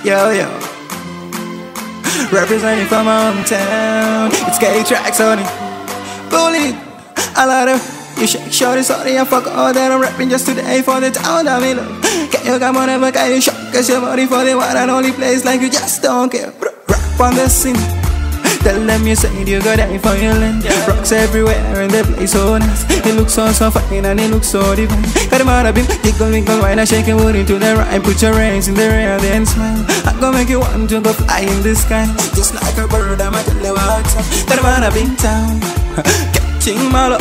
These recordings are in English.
Yo. Representing from my hometown. It's K-Trax on it. Bully. I love them. You shake shorty, sorry, I fuck all that. I'm rapping just today for the town that we love. Can you come on ever, can you shock? Cause your body for the one and only place like you just don't care. Rap on the scene. Tell them you said you got that for your land. Rocks everywhere and they play so nice. It looks so fine and it looks so divine. Got them out of him, wiggle, wine and shake your wood into the rhyme. Put your hands in the air then smile. I'm gonna make you want to go fly in the sky. Just like a bird, I'ma tell you what's up. Got them out of him town. Ching malo,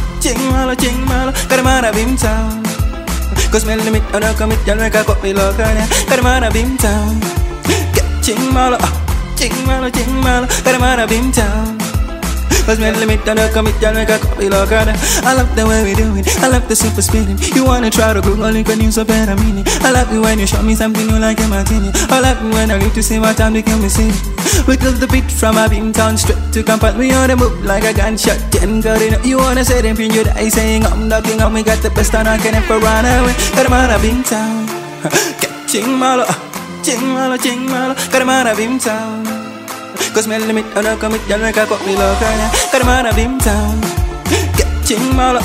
got them out of him town. Cause smell the meat, I don't commit, you'll make a copy look on ya. Got them out of him town. Ching malo, got them out of him town. Cause smell the meat, I don't commit, you'll make a copy look on ya. I love the way we do it, I love the super spinning. You wanna try to Google it when you so better meaning. I love it when you show me something you like a martini. I love it when I live to see what time they can be seen. We took the beat from a beam town straight to Kampala. We on the move like a gunshot. Ten got it. You wanna say them pin you die saying I'm knocking on. We got the best and I can never run away. Got them out of beam town. Ching malo, got them out of beam town. Cause smell the meat, I don't commit, y'all make a copy look on ya. Got them out of beam town. Ching malo,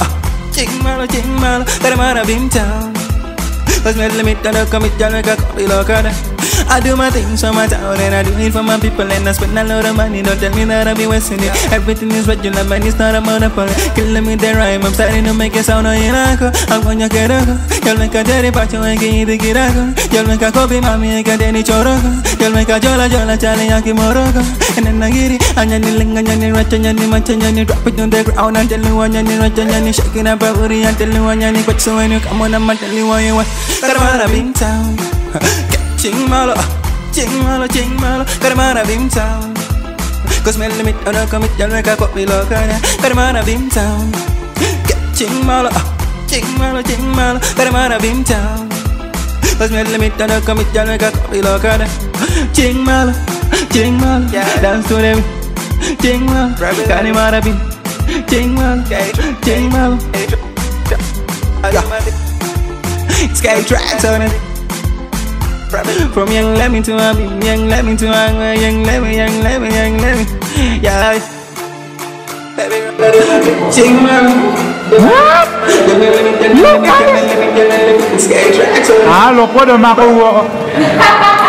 got them out of beam town. Cause smell the meat, I don't commit, y'all make a copy look on ya. I do my things for my town and I do it for my people and I spend a lot of money. Don't tell me that I be wasting it. Everything is regular, man, it's not a monopoly. Killing me the rhyme, I'm starting to make it sound on your knuckle. I'm gonna get a go. Y'all make a dirty patch, you ain't get it, y'all make a copy, mommy, ain't got any choroga. Y'all make a jola, Charlie, Yaki Moroga. And then I get it, and then ling, and then ratch, and then match, and then drop it on the ground and tell you one, and then ratch, and then shaking up a booty and tell you one, and but so when you come on, I'm gonna tell you what you want. Got them out of beam town. Ching malo, got them out of beam town. Cause smell the meat, I don't commit, y'all make a copy look on ya. Got them out of beam town. Ching malo, got them out of beam town. Cause smell the meat, I don't commit, y'all make a copy look on ya. Ching malo, dance to them. Ching malo, got them out of beam. Ching malo, it's K-Trax on it. From young lemon to a young lemon to a young lemon, yeah. Ching Look at it! Ah, look what the